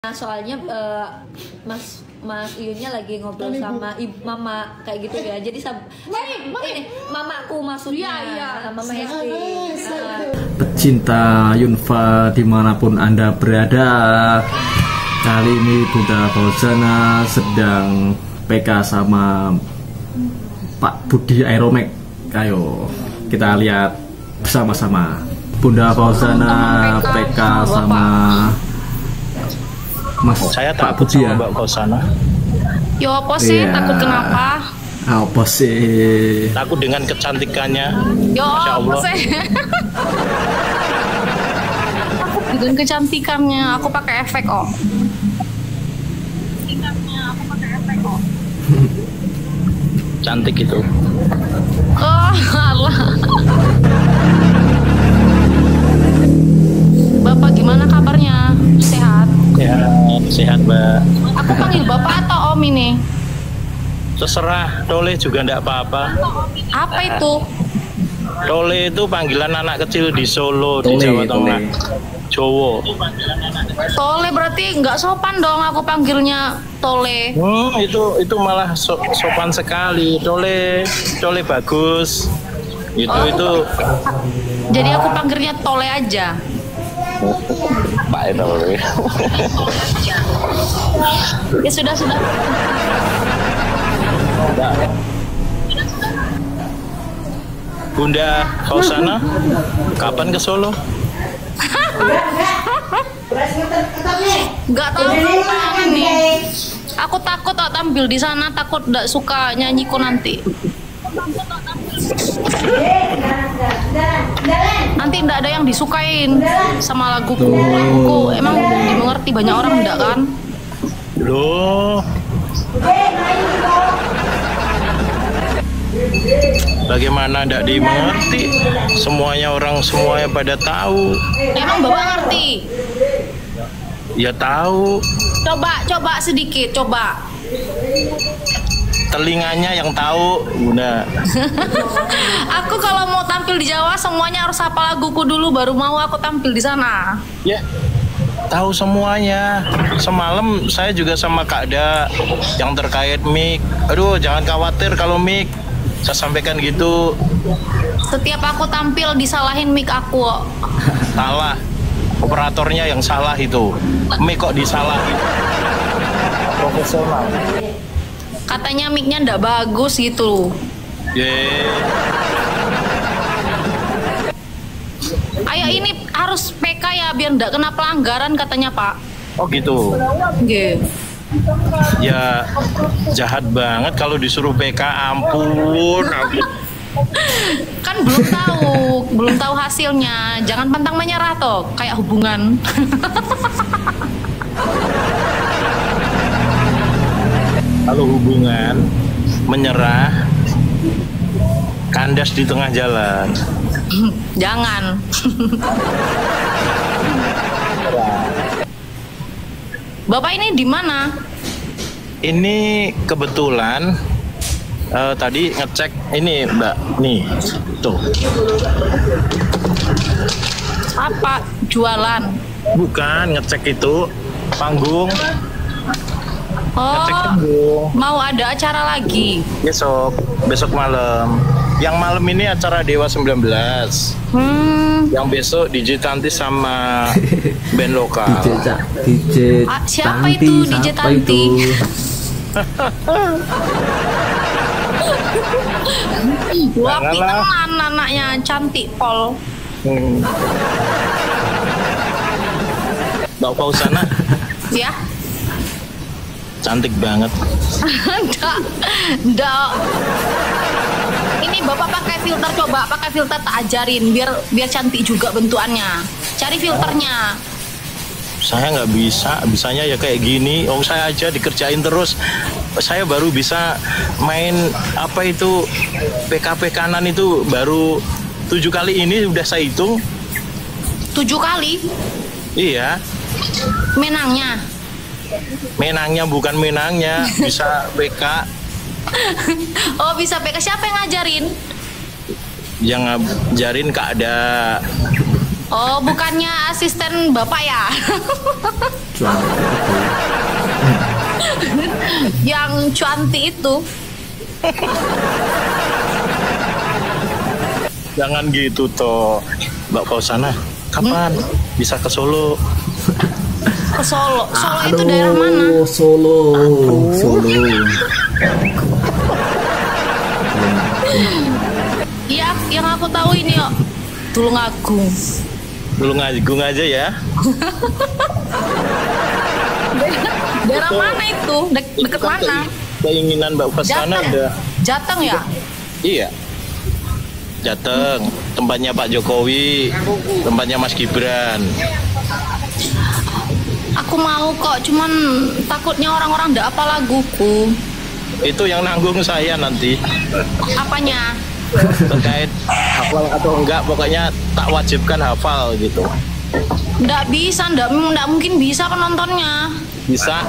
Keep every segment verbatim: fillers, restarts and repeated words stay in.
Nah, soalnya uh, Mas Mas Iyunnya lagi ngobrol sama ibu mama kayak gitu ya. Jadi sab eh, ini mamaku maksudnya. Iya, iya. Mama Hesti. Uh, Pecinta Yunfa dimanapun Anda berada, kali ini Bunda Fauzana sedang P K sama Pak Budi Aeromek. Ayo kita lihat bersama-sama. Bunda Fauzana P K sama Mas saya Pak takut Budi ya. sama Mbak Fauzana. Yo apa sih? Iya. Takut kenapa? Apa sih? Takut dengan kecantikannya. Yo Masya apa Allah. sih? Takut dengan kecantikannya. Aku pakai efek oh. Cantik itu. Oh Allah. Bapak gimana kabarnya? Sehat? Ya, sehat Mbak. Aku panggil bapak atau om ini? Terserah, Tole juga enggak apa-apa. Apa itu? Tole itu panggilan anak kecil di Solo, di Tole, Jawa Tengah. Tole. Jowo. Tole berarti nggak sopan dong aku panggilnya Tole. Hmm, itu itu malah so- sopan sekali. Tole, Tole bagus. Itu Oh. itu Jadi aku panggilnya Tole aja. Pak Tole. Ya sudah sudah. Bunda Fauzana, kapan ke Solo? Nggak tahu kapan nih. Aku takut tak tampil di sana, takut nggak suka nyanyiku nanti. Nanti nggak ada yang disukain sama laguku. Laguku emang dimengerti banyak orang enggak kan? Loh. Bagaimana tidak dimengerti? Semuanya orang semuanya pada tahu. Emang bapak ngerti? Ya tahu. Coba coba sedikit coba. Telinganya yang tahu, Bunda. Aku kalau mau tampil di Jawa semuanya harus hafal laguku dulu baru mau aku tampil di sana. Ya, tahu semuanya. Semalam saya juga sama Kak Da yang terkait mic. Aduh, jangan khawatir kalau mic. Saya sampaikan gitu. Setiap aku tampil disalahin mic aku. Salah. Operatornya yang salah itu. Mic kok disalahin. Profesional. Katanya mic-nya ndak bagus gitu. Ye. Ayo ini harus P K ya biar ndak kena pelanggaran katanya Pak. Oh gitu. Nggih. Ya jahat banget kalau disuruh P K, ampun, ampun. Kan belum tahu, belum tahu hasilnya. Jangan pantang menyerah toh, kayak hubungan. Kalau hubungan menyerah, kandas di tengah jalan. Jangan. Bapak ini di mana? Ini kebetulan eh, tadi ngecek ini Mbak, nih tuh. Apa? Jualan. Bukan ngecek itu panggung, ngecek Oh, panggung. mau ada acara lagi. Besok, besok malam. Yang malam ini acara Dewa sembilan belas. Hmm. Yang besok D J Tanti sama band lokal. D J Ca- D J Ah, siapa Tanti, itu D J siapa Tanti? itu? Wah, Janganlah. pinteran anaknya cantik pol. Hmm. Mbak Fauzana Ya. cantik banget. Nggak, nggak. Ini bapak pakai filter, coba pakai filter tak ajarin biar biar cantik juga bentukannya. Cari filternya. Saya nggak bisa, bisanya ya kayak gini. Om saya aja dikerjain terus. Saya baru bisa main apa itu P K P kanan itu baru tujuh kali ini udah saya hitung. Tujuh kali Iya, menangnya. menangnya bukan menangnya, bisa P K. Oh bisa P K, siapa yang ngajarin? Yang ngajarin Kak Da. Oh, bukannya asisten bapak ya? Cuanti itu. Yang cuanti itu. Jangan gitu toh, Mbak Fauzana. Kapan bisa ke Solo? Ke Solo. Solo itu daerah mana? Aduh, Solo. Solo. Iya, yang aku tahu ini kok. Tulungagung. Tulungagung aja ya. Daerah mana itu? Dek deket mana? Keinginan Mbak Fauzana Jateng. udah. Jateng ya? Iya. Jateng, tempatnya Pak Jokowi, tempatnya Mas Gibran. Aku mau kok, cuman takutnya orang-orang ndak apa laguku. Itu yang nanggung saya nanti. Apanya? Terkait hafal atau enggak, pokoknya tak wajibkan hafal gitu. Ndak bisa, ndak, ndak mungkin bisa penontonnya. Bisa.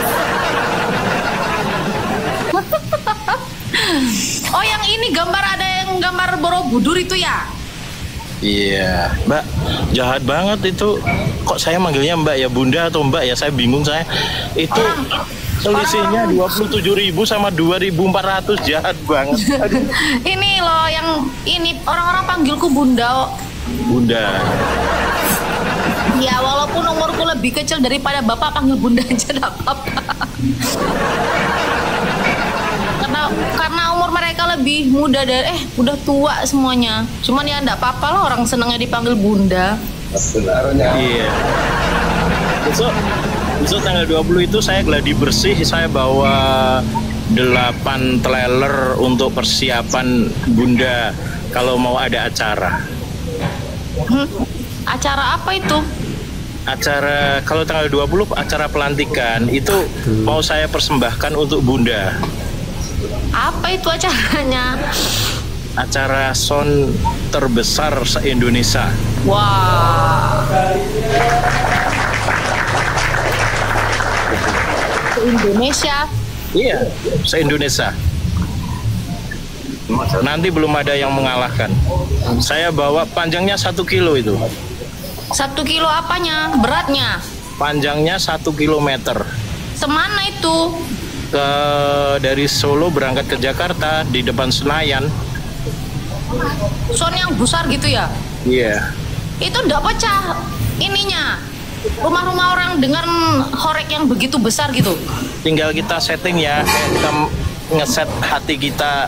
Oh, yang ini gambar, ada yang gambar Borobudur itu ya? Iya, Mbak, jahat banget itu. Kok saya manggilnya Mbak ya, Bunda atau Mbak ya? Saya bingung saya. Itu selisihnya dua puluh tujuh ribu sama dua ribu empat ratus, jahat banget. Aduh. Ini loh yang ini orang-orang panggilku Bunda. Bunda. Ya, walaupun umurku lebih kecil daripada bapak, panggil Bunda aja enggak apa-apa. Karena karena umur mereka lebih muda dari eh udah tua semuanya. Cuman ya enggak apa-apa lah, orang senangnya dipanggil Bunda. Iya. Besok besok tanggal dua puluh itu saya gladi bersih, saya bawa delapan trailer untuk persiapan Bunda kalau mau ada acara. Hmm, acara apa itu? Acara kalau tanggal dua puluh acara pelantikan itu mau saya persembahkan untuk Bunda. Apa itu acaranya? Acara sound terbesar se-Indonesia. Wah. Se-Indonesia. Iya, se-Indonesia. Nanti belum ada yang mengalahkan. Saya bawa panjangnya satu kilo itu. Satu kilo apanya? Beratnya? Panjangnya satu kilometer. Semana itu? Ke dari Solo berangkat ke Jakarta di depan Senayan. Sound yang besar gitu ya? Iya. Itu enggak pecah ininya. Rumah-rumah orang dengan horek yang begitu besar gitu. Tinggal kita setting ya, kita ngeset hati kita.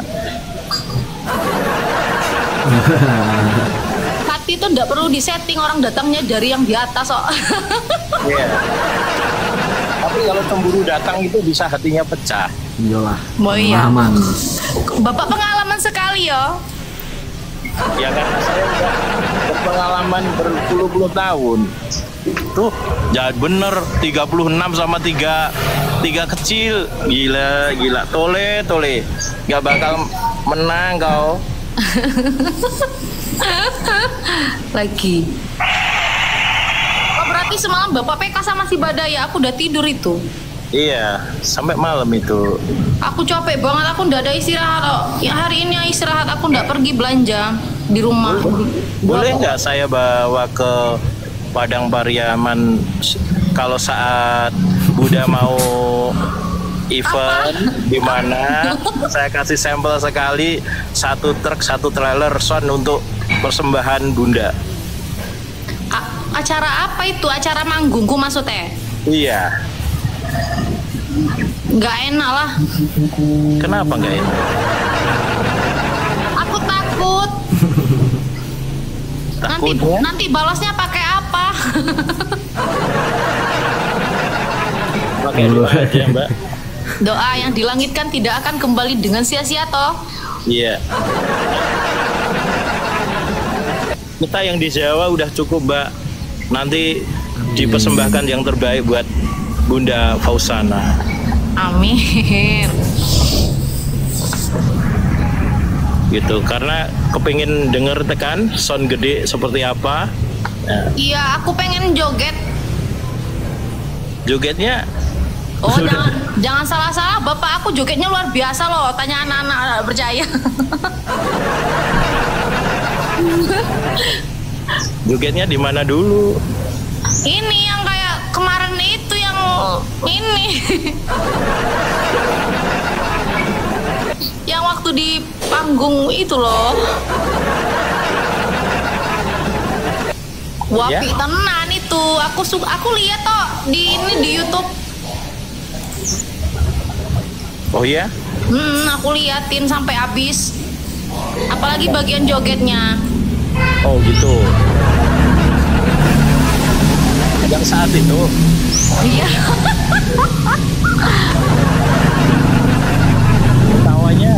Hati itu enggak perlu disetting, orang datangnya dari yang di atas kok. Iya. Tapi kalau cemburu datang itu bisa hatinya pecah. Iyalah. Oh iya. Aman. Bapak pengalaman sekali ya. Ya karena saya udah berpengalaman berpuluh-puluh tahun. Tuh jahat bener, tiga puluh enam sama tiga tiga kecil. Gila, gila. Tole, tole. Gak bakal menang kau. Lagi. Oh, berarti semalam Bapak P K sama si Badaya, aku udah tidur itu. Iya, sampai malam itu. Aku capek banget, aku ndak ada istirahat. Oh, ya hari ini istirahat, aku ndak pergi belanja di rumah. Boleh nggak saya bawa ke Padang Pariaman kalau saat Buddha mau event di mana saya kasih sampel sekali satu truk satu trailer sound untuk persembahan Bunda. A- acara apa itu? Acara manggungku maksudnya? Iya. Nggak enak lah. Kenapa nggak enak? Aku takut. Nanti Takutnya? nanti balasnya pakai apa? Pakai doa aja Mbak. Doa yang dilangitkan tidak akan kembali dengan sia-sia toh. Iya. Kita yang di Jawa udah cukup Mbak. Nanti dipersembahkan yang terbaik buat Bunda Fauzana. Amin. Gitu, karena kepingin denger tekan sound gede seperti apa. Nah, Iya, aku pengen joget. jogetnya Oh, jangan, jangan salah-salah, Bapak aku jogetnya luar biasa loh. Tanya anak-anak nggak percaya. Jogetnya di mana dulu? Ini yang kayak kemarin itu yang ini. Yang waktu di panggung itu loh. Wapi Ya? tenan itu. Aku suka aku lihat toh di ini di YouTube. Oh iya? Hmm, aku liatin sampai habis. Apalagi bagian jogetnya. Oh gitu. Yang saat itu. Iya. Tawanya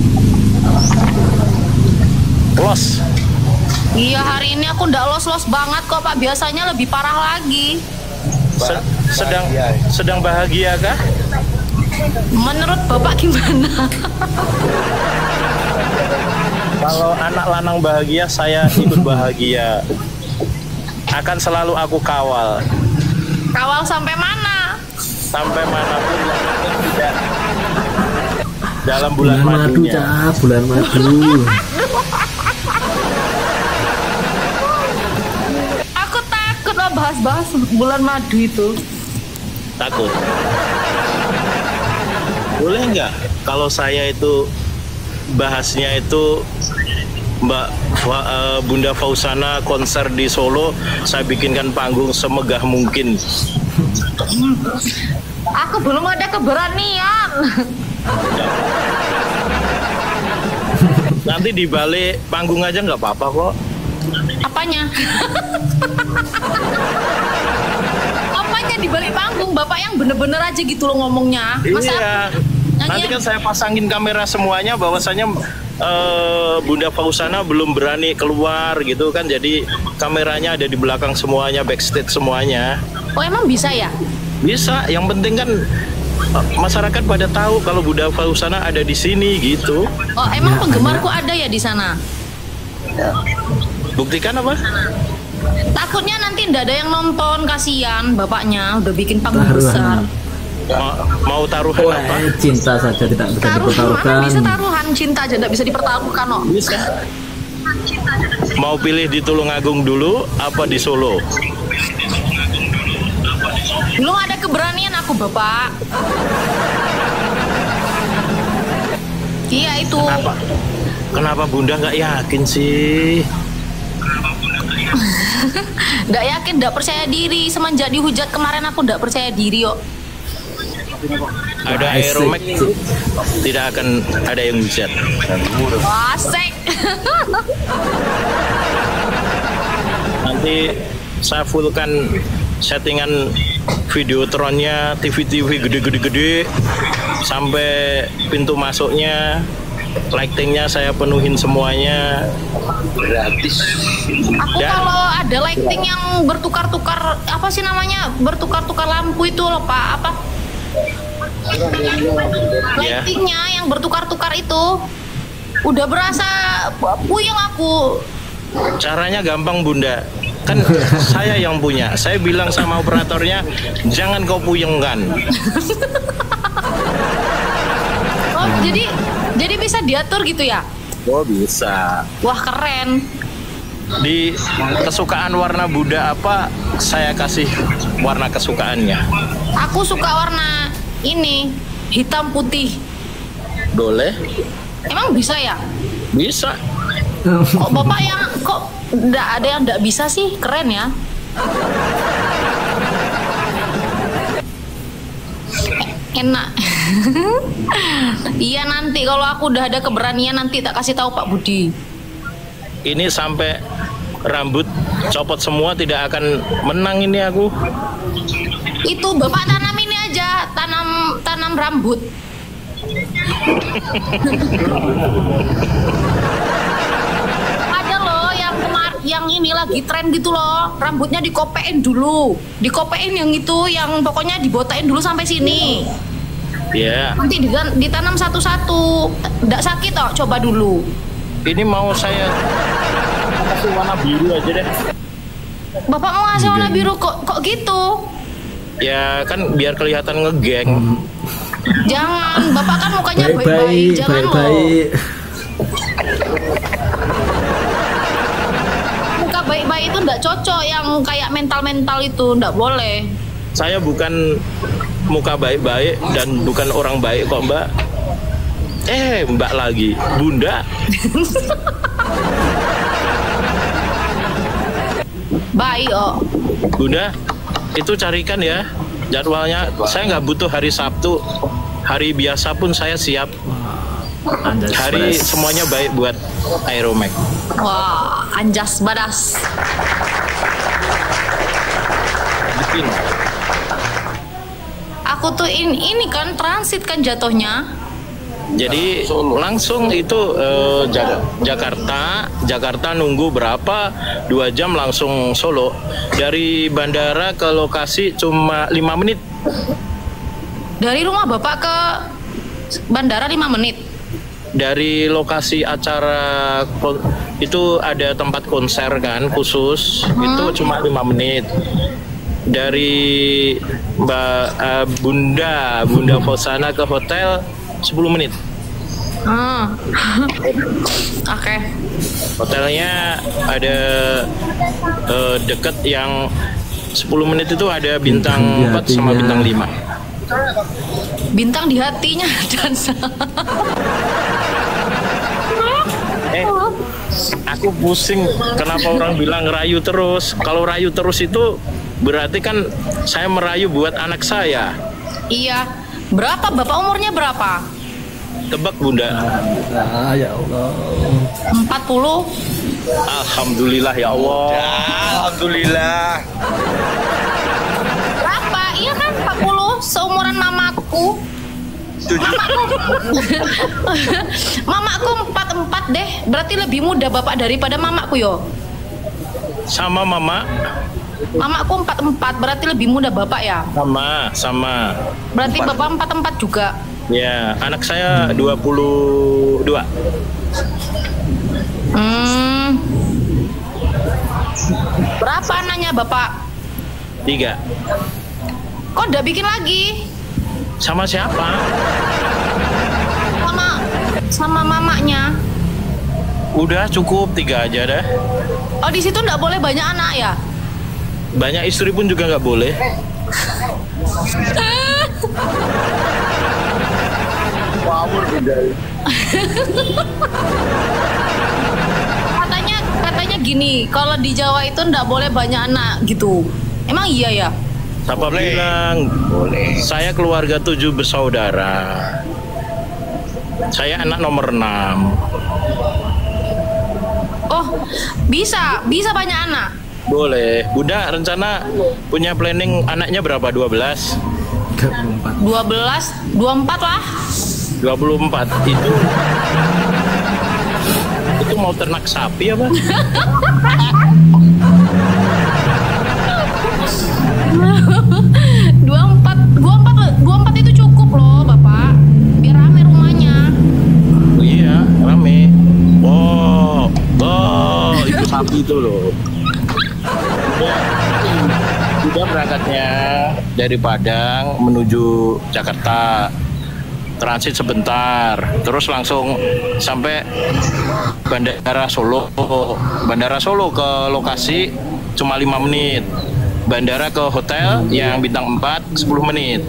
los. Iya, hari ini aku ndak los-los banget kok Pak. Biasanya lebih parah lagi. Se- sedang sedang bahagia kah? Menurut Bapak gimana? Kalau anak lanang bahagia, saya ikut bahagia. Akan selalu aku kawal Kawal sampai mana? sampai manapun yang penting tidak dalam bulan, Bulan madu, madunya. Cak. Bulan madu. Aku takut lah bahas-bahas bulan madu itu. Takut. Boleh nggak kalau saya itu bahasnya itu Mbak Fa- eh, Bunda Fauzana konser di Solo, saya bikinkan panggung semegah mungkin. Aku belum ada keberanian. Nanti di balik panggung aja nggak apa-apa kok. Apanya? Apanya di balik panggung? Bapak yang bener-bener aja gitu loh ngomongnya. Masa Iya. Nanti kan saya pasangin kamera semuanya, bahwasanya eh, Bunda Fauzana belum berani keluar gitu kan, jadi kameranya ada di belakang semuanya, backstage semuanya. Oh emang bisa ya? Bisa, yang penting kan eh, masyarakat pada tahu kalau Bunda Fauzana ada di sini gitu. Oh emang penggemarku ada ya di sana? Buktikan apa? Takutnya nanti ndak ada yang nonton, kasihan bapaknya udah bikin panggung Taruhan. besar. Ma- mau taruhan Wah, apa? cinta saja tidak bisa Taruhan, dipertaruhkan. bisa taruhan cinta aja ndak bisa dipertaruhkan kok. Bisa. Mau pilih di Tulungagung dulu apa di Solo? Belum ada keberanian aku bapak. Iya itu. Kenapa? Kenapa Bunda nggak yakin sih? Nggak yakin, nggak percaya diri. Semenjak dihujat kemarin aku nggak percaya diri kok. Ada Asik. aeromek tidak akan ada yang hujat. Asik. Nanti saya fullkan settingan videotronnya, T V T V gede-gede-gede sampai pintu masuknya, lightingnya saya penuhin semuanya gratis. Aku Dan- kalau ada lighting yang bertukar-tukar apa sih namanya, bertukar-tukar lampu itu loh Pak, apa? Ya. Lightingnya yang bertukar-tukar itu udah berasa puyeng aku. Caranya gampang Bunda. Kan saya yang punya. Saya bilang sama operatornya, jangan kau puyengkan. Oh jadi jadi bisa diatur gitu ya? Oh bisa. Wah keren. Di kesukaan warna Bunda apa, saya kasih warna kesukaannya. Aku suka warna ini hitam putih. Boleh? Emang bisa ya? Bisa. Kok bapak yang kok nggak ada yang nggak bisa sih? Keren ya. E- Enak. Iya nanti kalau aku udah ada keberanian nanti tak kasih tahu Pak Budi. Ini sampai rambut copot semua tidak akan menang ini aku. Itu bapak tanam ini aja, tanam tanam rambut. Ada loh yang kemar yang ini lagi tren gitu loh, rambutnya dikopein dulu, dikopein yang itu, yang pokoknya dibotain dulu sampai sini. Ya, Nanti ditan- ditanam satu-satu, nggak sakit toh, coba dulu. ini mau saya kasih warna biru aja deh. Bapak mau ngasih warna biru kok kok gitu? Ya kan biar kelihatan ngegeng. Jangan, bapak kan mukanya baik-baik, Baik-baik, jangan loh. baik-baik. Muka baik-baik itu nggak cocok yang kayak mental-mental itu, nggak boleh. Saya bukan muka baik-baik dan bukan orang baik kok Mbak. Eh Mbak lagi, Bunda. Baik oh. Bunda, itu carikan ya jadwalnya. Saya nggak butuh hari Sabtu, hari biasa pun saya siap. Anjas Hari badas. semuanya baik buat Aeromax. Wah, anjas badas. Bikin. Aku tuh ini, ini kan transit kan jatuhnya. Jadi langsung itu eh, Jak- Jakarta, Jakarta nunggu berapa? Dua jam langsung Solo. Dari bandara ke lokasi cuma lima menit. Dari rumah Bapak ke bandara lima menit. Dari lokasi acara kon- itu ada tempat konser kan khusus, itu cuma lima menit. Dari Mbak eh, Bunda Bunda Fosana ke hotel sepuluh menit. Hmm. Oke. Hotelnya ada eh, deket yang sepuluh menit itu ada bintang Bintang di empat sama hatinya. bintang lima. Bintang di hatinya dan Eh, aku pusing kenapa orang bilang rayu terus. Kalau rayu terus itu berarti kan saya merayu buat anak saya. Iya. Berapa Bapak umurnya berapa? Tebak Bunda. Ah, ya Allah. empat puluh. Alhamdulillah ya Allah. Alhamdulillah. Berapa? Iya kan empat puluh, seumuran mamaku. Mamaku. Mamaku empat puluh empat deh. Berarti lebih muda Bapak daripada mamaku yo. Sama Mama, Mamaku empat puluh empat, berarti lebih muda Bapak ya. sama sama. Berarti Bapak empat puluh empat juga. Ya, anak saya dua puluh dua. Hmm. Berapa anaknya Bapak? Tiga. Kok udah bikin lagi? Sama siapa? Sama sama mamanya. Udah cukup tiga aja dah. Oh, di situ nggak boleh banyak anak ya? Banyak istri pun juga nggak boleh. Katanya katanya gini, kalau di Jawa itu nggak boleh banyak anak gitu. Emang iya ya? Siapa Boleh. bilang? Boleh. Saya keluarga tujuh bersaudara. Saya anak nomor enam. Oh, bisa, bisa banyak anak. Boleh. Bunda rencana punya planning anaknya berapa? dua belas? tiga puluh empat. dua belas, dua puluh empat lah. dua puluh empat itu itu mau ternak sapi apa? dua puluh empat, dua puluh empat, dua puluh empat itu cukup loh, Bapak. Biar rame rumahnya. Oh iya, rame. Oh, oh, itu sapi itu loh. Udah, udah berangkatnya dari Padang menuju Jakarta. Transit sebentar, terus langsung sampai Bandara Solo. Bandara Solo ke lokasi cuma lima menit. Bandara ke hotel yang bintang empat sepuluh menit.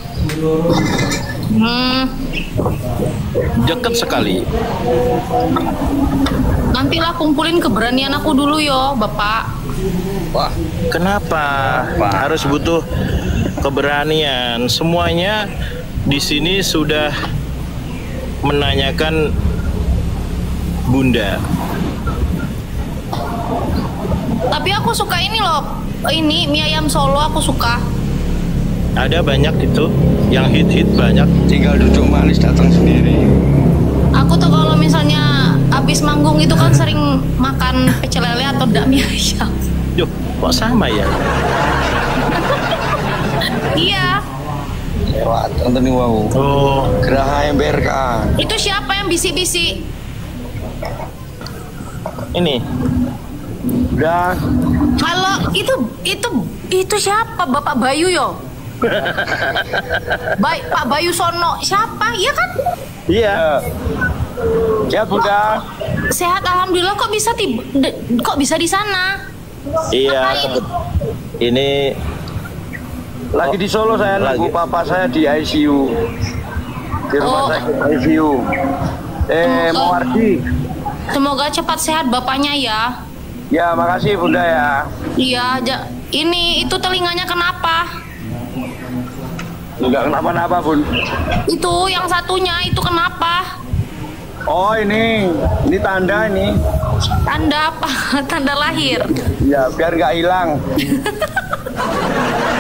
Hmm, Deket sekali. nantilah kumpulin keberanian aku dulu yo, Bapak. Wah, Kenapa harus butuh keberanian? Semuanya di sini sudah menanyakan Bunda. Tapi aku suka ini loh, ini mie ayam Solo aku suka. Ada banyak itu yang hit-hit banyak. tinggal duduk manis datang sendiri. Aku tuh kalau misalnya abis manggung itu kan sering makan pecel lele atau enggak mie ayam. Yuh, kok sama ya? Iya, Lewat nonton nih wow. Oh, Geraha ember kan. itu siapa yang bisik-bisik? ini. Udah. Halo, itu itu itu siapa? Bapak Bayu yo? Baik, Pak Bayu Sono. Siapa? Iya kan? Iya. Ya Bunda. Sehat alhamdulillah, kok bisa tiba, de- kok bisa di sana? Iya, kebet- ini Lagi di Solo saya Lagi. nunggu papa saya di I C U. Di rumah Oh. sakit I C U. Eh, Oh. Muardi. Semoga cepat sehat bapaknya ya. Ya, makasih Bunda ya. Iya, ja- ini itu telinganya kenapa? Enggak kenapa-napa, Bun. Itu yang satunya itu kenapa? Oh, ini. Ini tanda ini. Tanda apa? Tanda lahir. Ya, biar nggak hilang.